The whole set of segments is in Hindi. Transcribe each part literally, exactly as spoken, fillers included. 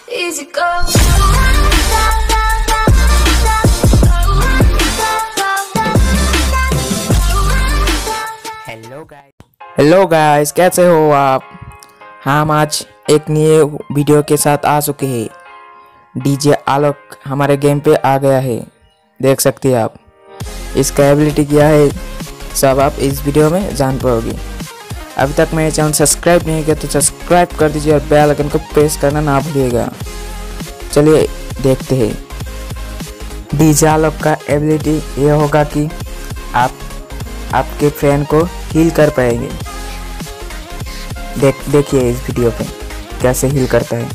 easy go. Hello guys hello guys कैसे हो आप। हम आज एक नए वीडियो के साथ आ चुके हैं। डीजे आलोक हमारे गेम पे आ गया है, देख सकते हैं आप। इसका एबिलिटी क्या है सब आप इस वीडियो में जान पाओगे। अभी तक मेरे चैनल सब्सक्राइब नहीं किया तो सब्सक्राइब कर दीजिए और बेल आइकन को प्रेस करना ना भूलिएगा। चलिए देखते हैं। डीजे आलोक का एबिलिटी ये होगा कि आप आपके फ्रेंड को हील कर पाएंगे। देख देखिए इस वीडियो पे कैसे हील करता है।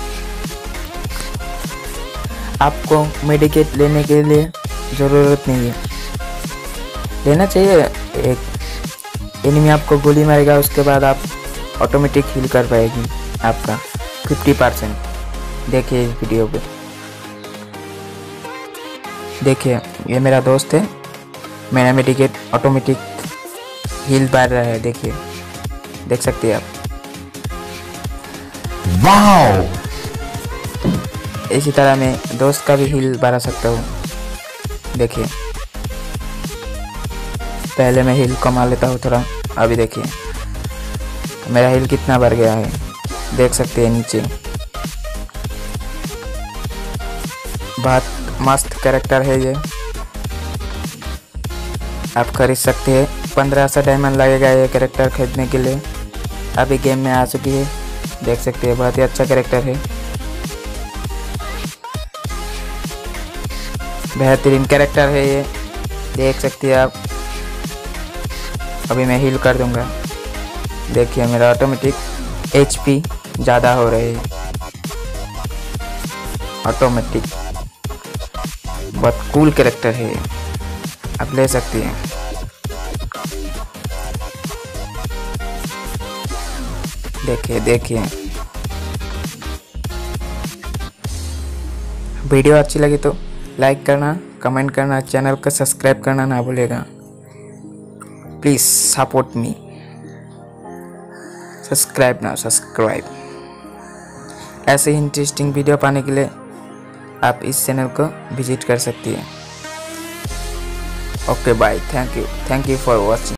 आपको मेडिकेट लेने के लिए ज़रूरत नहीं है, लेना चाहिए। एक एनिमी आपको गोली मारेगा, उसके बाद आप ऑटोमेटिक हील कर पाएगी आपका फिफ्टी परसेंट। देखिए इस वीडियो पे, देखिए ये मेरा दोस्त है, मेरा मेडिकेट ऑटोमेटिक हील बढ़ रहा है। देखिए देख सकते हैं आप। वाओ! इसी तरह मैं दोस्त का भी हील बढ़ा सकता हूँ। देखिए पहले मैं हील कमा लेता हूँ थोड़ा। अभी देखिए मेरा हील कितना बढ़ गया है, देख सकते हैं नीचे। बहुत मस्त कैरेक्टर है ये, आप खरीद सकते हैं। पंद्रह सौ डायमंड लगेगा ये कैरेक्टर खरीदने के लिए। अभी गेम में आ चुकी है, देख सकते हैं। बहुत ही अच्छा कैरेक्टर है, बेहतरीन कैरेक्टर है ये, देख सकते हैं आप। अभी मैं हील कर दूंगा। देखिए मेरा ऑटोमेटिक एचपी ज़्यादा हो रही है, ऑटोमेटिक। बहुत कूल कैरेक्टर है, आप ले सकते हैं। देखिए देखिए वीडियो अच्छी लगी तो लाइक करना, कमेंट करना, चैनल को सब्सक्राइब करना ना भूलेगा। प्लीज़ सपोर्ट मी, सब्सक्राइब ना सब्सक्राइब। ऐसे ही इंटरेस्टिंग वीडियो पाने के लिए आप इस चैनल को विजिट कर सकती हैं। Okay bye, thank you thank you for watching.